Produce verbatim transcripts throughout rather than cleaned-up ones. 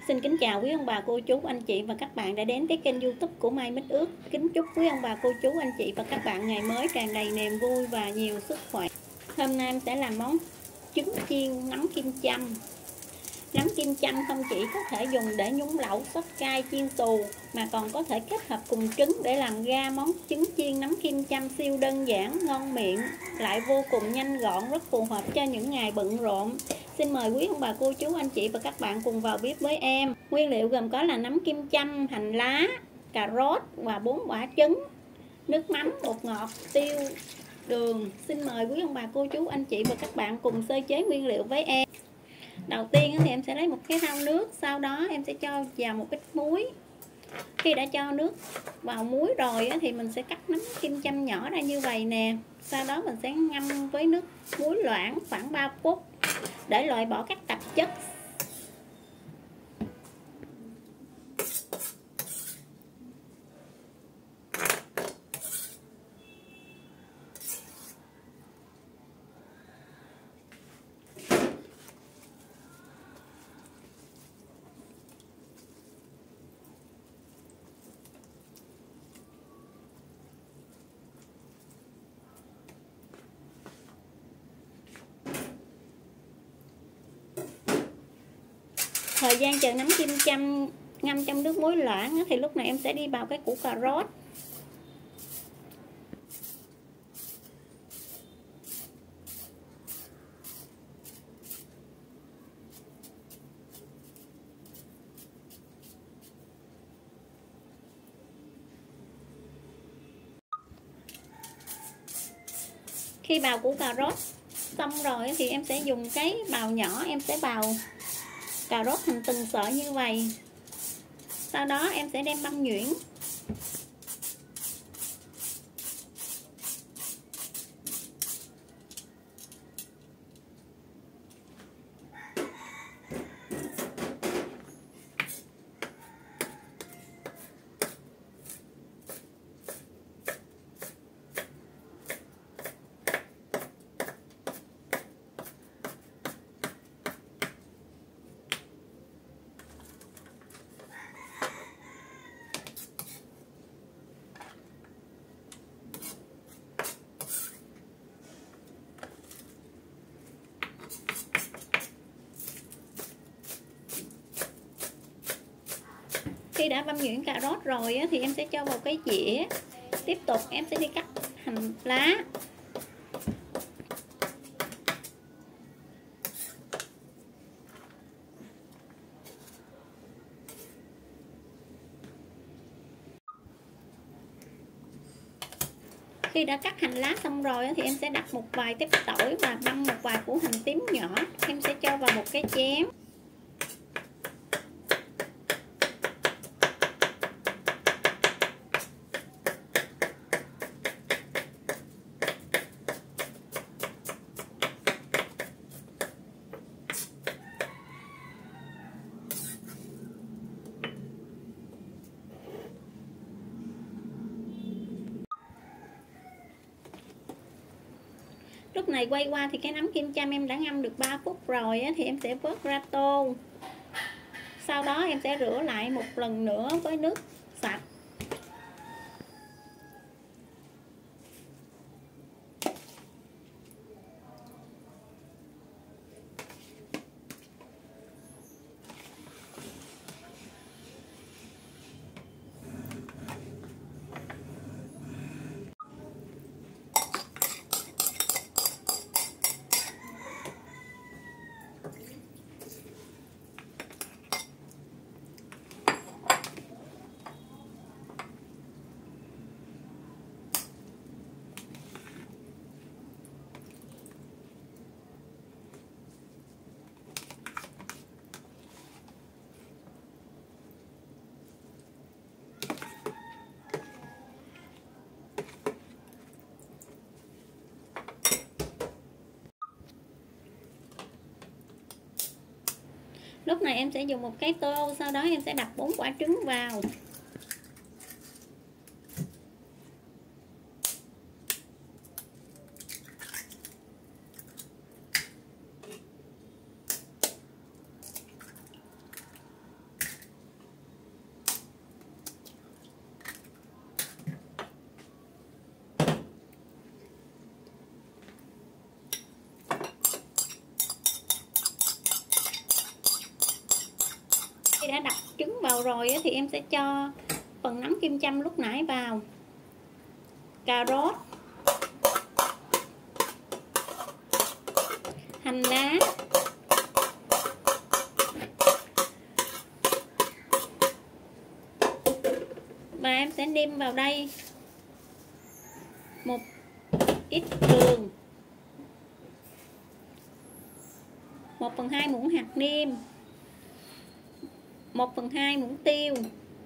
Xin kính chào quý ông bà, cô chú, anh chị và các bạn đã đến với kênh YouTube của Mai Mít Ước. Kính chúc quý ông bà, cô chú, anh chị và các bạn ngày mới tràn đầy niềm vui và nhiều sức khỏe. Hôm nay em sẽ làm món trứng chiên nấm kim châm. Nấm kim châm không chỉ có thể dùng để nhúng lẩu, sốt cay, chiên xù, mà còn có thể kết hợp cùng trứng để làm ra món trứng chiên nấm kim châm siêu đơn giản, ngon miệng, lại vô cùng nhanh gọn, rất phù hợp cho những ngày bận rộn. Xin mời quý ông bà, cô chú, anh chị và các bạn cùng vào bếp với em. Nguyên liệu gồm có là nấm kim châm, hành lá, cà rốt và bốn quả trứng, nước mắm, bột ngọt, tiêu, đường. Xin mời quý ông bà, cô chú, anh chị và các bạn cùng sơ chế nguyên liệu với em. Đầu tiên thì em sẽ lấy một cái thau nước, sau đó em sẽ cho vào một ít muối. Khi đã cho nước vào muối rồi thì mình sẽ cắt nấm kim châm nhỏ ra như vậy nè. Sau đó mình sẽ ngâm với nước muối loãng khoảng ba phút để loại bỏ các tạp chất. Thời gian chờ nấm kim châm ngâm trong nước muối loãng thì lúc này em sẽ đi bào cái củ cà rốt. Khi bào củ cà rốt xong rồi thì em sẽ dùng cái bào nhỏ, em sẽ bào cà rốt thành từng sợi như vậy. Sau đó em sẽ đem băm nhuyễn. Khi đã băm nhuyễn cà rốt rồi thì em sẽ cho vào cái dĩa. Tiếp tục em sẽ đi cắt hành lá. Khi đã cắt hành lá xong rồi thì em sẽ đặt một vài tép tỏi và băm một vài củ hành tím nhỏ. Em sẽ cho vào một cái chén. Lúc này quay qua thì cái nấm kim châm em đã ngâm được ba phút rồi thì em sẽ vớt ra tô. Sau đó em sẽ rửa lại một lần nữa với nước sạch. Lúc này em sẽ dùng một cái tô, sau đó em sẽ đặt bốn quả trứng vào. Khi đã đập trứng vào rồi thì em sẽ cho phần nấm kim châm lúc nãy vào, cà rốt, hành lá, và em sẽ nêm vào đây một ít đường, một phần hai muỗng hạt nêm, một phần hai muỗng tiêu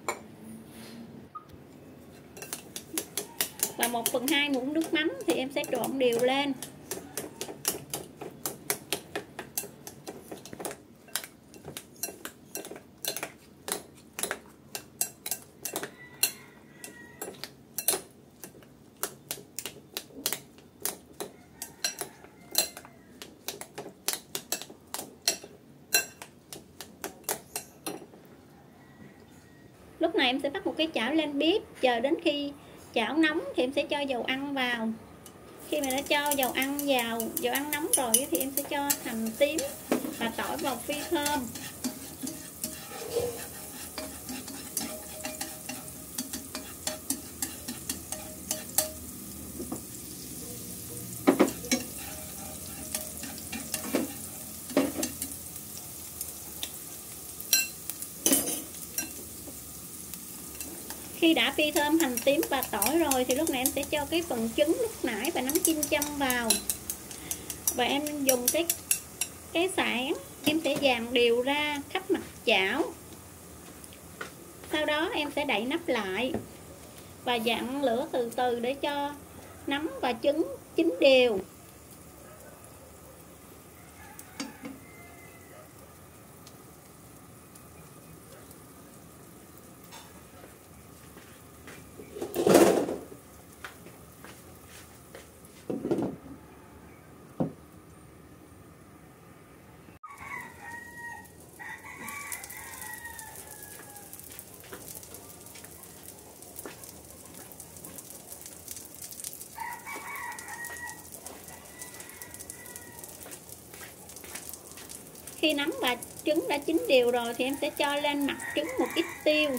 và một phần hai muỗng nước mắm. Thì em sẽ trộn đều lên. Lúc này em sẽ bắt một cái chảo lên bếp, chờ đến khi chảo nóng thì em sẽ cho dầu ăn vào. Khi mà đã cho dầu ăn vào, dầu ăn nóng rồi thì em sẽ cho hành tím và tỏi vào phi thơm. Khi đã phi thơm hành tím và tỏi rồi thì lúc này em sẽ cho cái phần trứng lúc nãy và nấm kim châm vào. Và em dùng cái cái sạn, em sẽ dàn đều ra khắp mặt chảo. Sau đó em sẽ đậy nắp lại và dặn lửa từ từ để cho nấm và trứng chín đều. Khi nấm và trứng đã chín đều rồi thì em sẽ cho lên mặt trứng một ít tiêu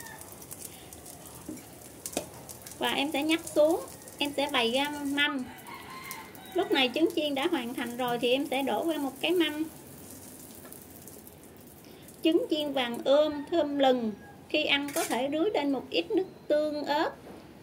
và em sẽ nhắc xuống. Em sẽ bày ra mâm. Lúc này trứng chiên đã hoàn thành rồi thì em sẽ đổ qua một cái mâm. Trứng chiên vàng ươm thơm lừng, khi ăn có thể rưới lên một ít nước tương ớt.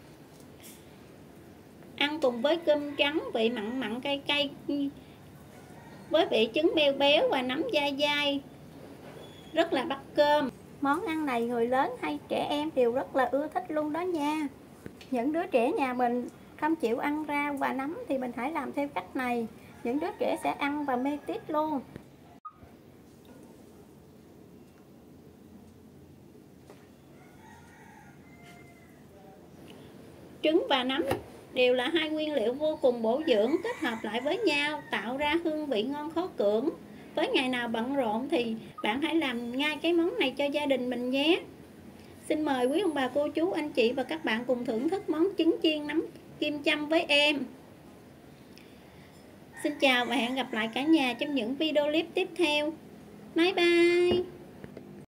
Ăn cùng với cơm trắng vị mặn mặn cay cay với vị trứng béo béo và nấm dai dai, rất là bắt cơm. Món ăn này người lớn hay trẻ em đều rất là ưa thích luôn đó nha. Những đứa trẻ nhà mình không chịu ăn rau và nấm thì mình hãy làm theo cách này. Những đứa trẻ sẽ ăn và mê tít luôn. Trứng và nấm đều là hai nguyên liệu vô cùng bổ dưỡng, kết hợp lại với nhau tạo ra hương vị ngon khó cưỡng. Với ngày nào bận rộn thì bạn hãy làm ngay cái món này cho gia đình mình nhé. Xin mời quý ông bà cô chú anh chị và các bạn cùng thưởng thức món trứng chiên nấm kim châm với em. Xin chào và hẹn gặp lại cả nhà trong những video clip tiếp theo. Bye bye.